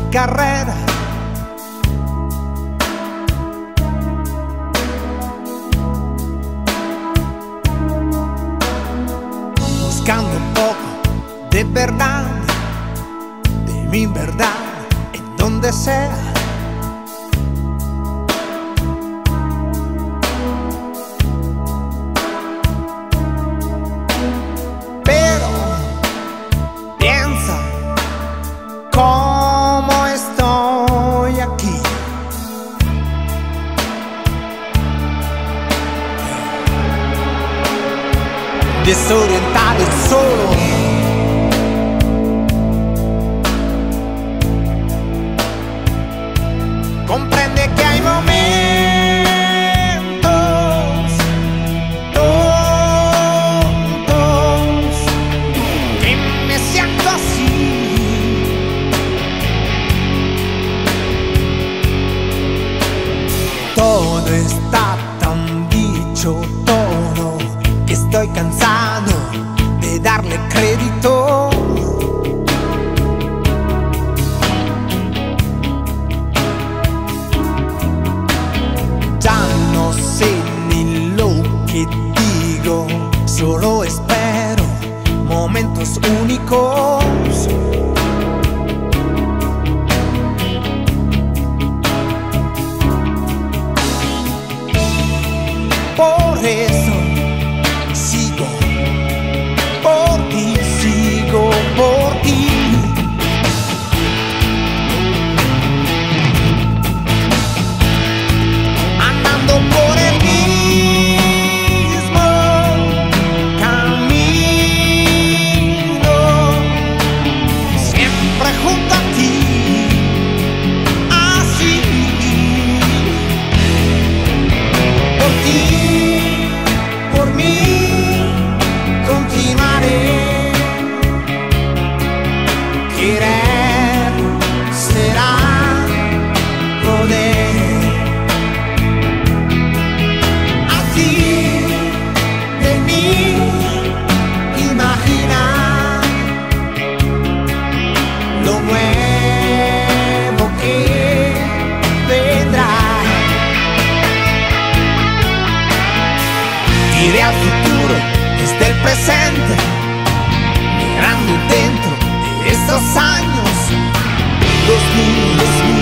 carrera. Buscando un poco de verdad, de mi verdad, en donde sea. Pero piensa cómo estoy aquí. Desorientado y solo. Comprende que hay momentos, tontos, que me siento así. Todo está tan dicho, todo, que estoy cansado de darle crédito. Ya no sé ni lo que digo, solo espero momentos únicos. Por eso sigo por ti, sigo por ti. Andando por el mismo camino, siempre junto a ti, así. Por ti, por mí, continuaré. Querer será poder. Así de mí imaginar lo nuevo que vendrá. Iré al futuro desde el presente, mirando dentro de estos años 2000.